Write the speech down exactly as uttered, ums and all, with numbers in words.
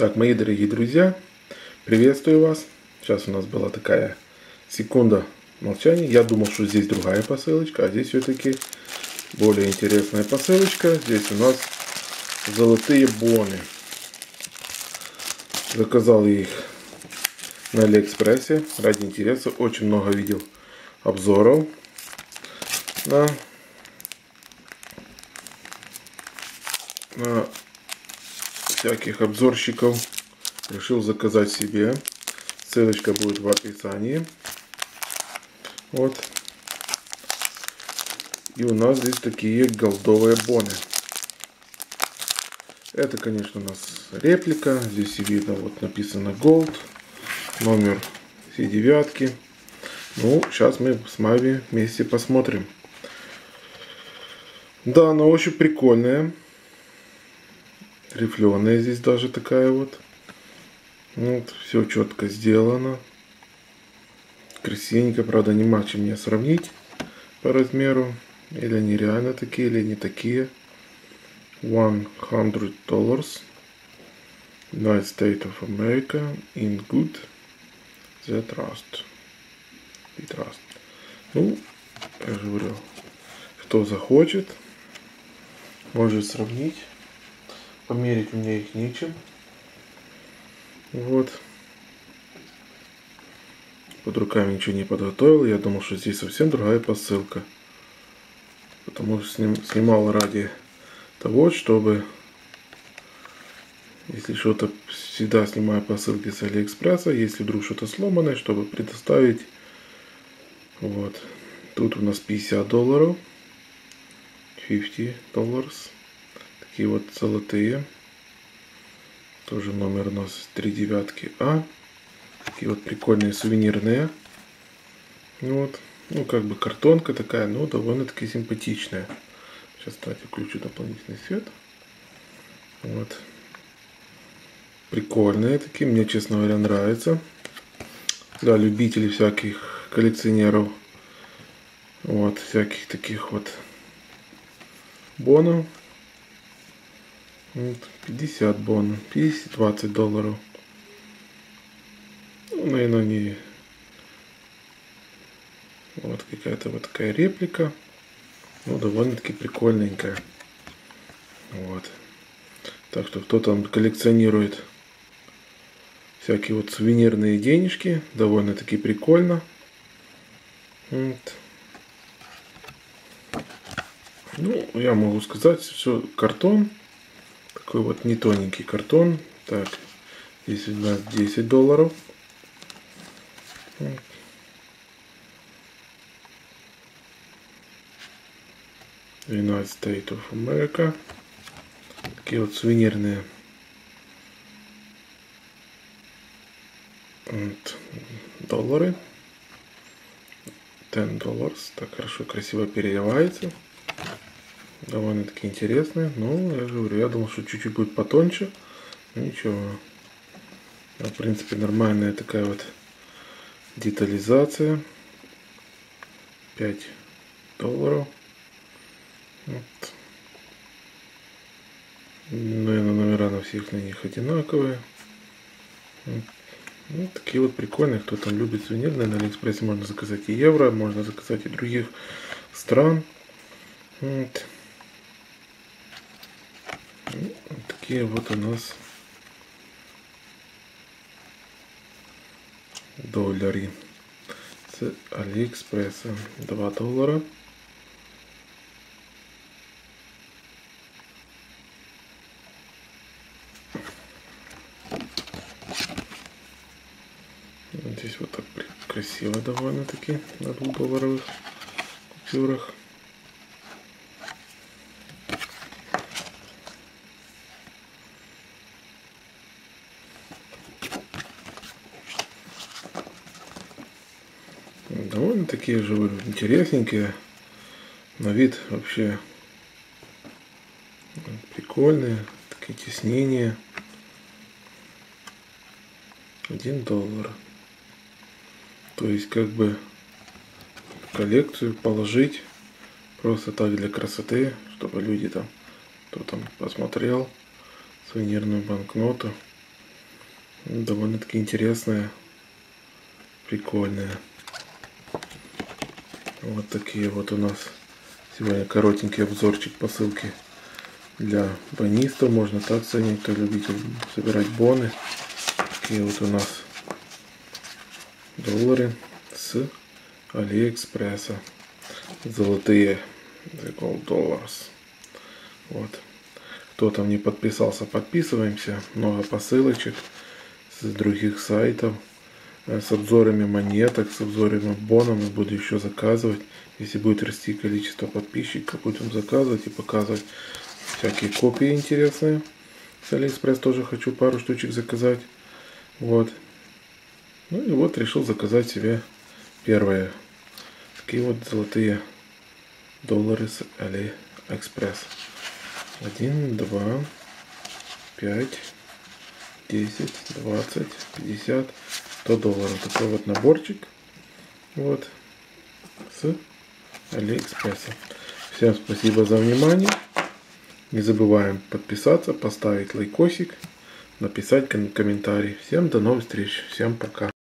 Так, мои дорогие друзья, приветствую вас. Сейчас у нас была такая секунда молчания. Я думал, что здесь другая посылочка, а здесь все-таки более интересная посылочка. Здесь у нас золотые боны. Заказал я их на Алиэкспрессе ради интереса. Очень много видел обзоров на, на всяких обзорщиков. Решил заказать себе. Ссылочка будет в описании. Вот. И у нас здесь такие голдовые боны. Это, конечно, у нас реплика. Здесь видно, вот написано Gold. Номер все девятки. Ну, сейчас мы с вами вместе посмотрим. Да, она очень прикольная. Рифленая здесь даже такая вот. Вот, все четко сделано. Красивенько, правда, нема чем мне сравнить по размеру. Или они реально такие, или не такие. one hundred dollars. United States of America. In good. The trust. The trust. Ну, я же говорю, кто захочет, может сравнить. Померить у меня их нечем. Вот. Под руками ничего не подготовил. Я думал, что здесь совсем другая посылка. Потому что сним, снимал ради того, чтобы, если что-то, всегда снимаю посылки с Алиэкспресса, если вдруг что-то сломанное, чтобы предоставить. Вот. Тут у нас пятьдесят долларов. пятьдесят долларов. Такие вот золотые. Тоже номер у нас три девятки А. Такие вот прикольные сувенирные. Вот. Ну, как бы картонка такая, но довольно-таки симпатичная. Сейчас, кстати, включу дополнительный свет. Вот. Прикольные такие. Мне, честно говоря, нравятся. Да, любители всяких коллекционеров. Вот, всяких таких вот бонов. Вот, пятьдесят бонов. пятьдесят двадцать долларов. Ну, наверное, не... Вот какая-то вот такая реплика. Ну, довольно-таки прикольненькая. Вот. Так что кто там коллекционирует всякие вот сувенирные денежки, довольно-таки прикольно. Вот. Ну, я могу сказать, все картон. Такой вот не тоненький картон. Так, здесь у нас десять долларов. Вот. United States of America. Такие вот сувенирные. Вот. Доллары. десять долларов. Так хорошо, красиво переливается. Довольно-таки интересные. Ну, я же говорю, я думал, что чуть-чуть будет потоньше. Ничего. В принципе, нормальная такая вот детализация. пять долларов. Вот. Наверное, номера на всех на них одинаковые. Вот. Ну, такие вот прикольные. Кто там любит сувенирные, на Алиэкспрессе можно заказать и евро, можно заказать и других стран. Вот. Вот такие вот у нас доллары с Алиэкспресса. два доллара. Здесь вот так красиво довольно-таки на двухдолларовых купюрах. Довольно такие же интересненькие. На вид вообще прикольные. Такие тиснения. Один доллар. То есть как бы в коллекцию положить просто так для красоты, чтобы люди там, кто там посмотрел сувенирную банкноту. Довольно-таки интересные, прикольные. Вот такие вот у нас сегодня коротенький обзорчик посылки для бонистов. Можно так ценить, кто любитель собирать боны. Такие вот у нас доллары с Алиэкспресса. Золотые Gold Dollars. Вот. Кто там не подписался, подписываемся. Много посылочек с других сайтов. С обзорами монеток, с обзорами бонов. Буду еще заказывать. Если будет расти количество подписчиков, будем заказывать и показывать всякие копии интересные. С Алиэкспресс тоже хочу пару штучек заказать. Вот. Ну и вот решил заказать себе первые такие вот золотые доллары с Алиэкспресс. Один, два, пять, десять, двадцать, пятьдесят, сто долларов. Такой вот наборчик. Вот. С Алиэкспресса. Всем спасибо за внимание. Не забываем подписаться, поставить лайкосик, написать комментарий. Всем до новых встреч. Всем пока.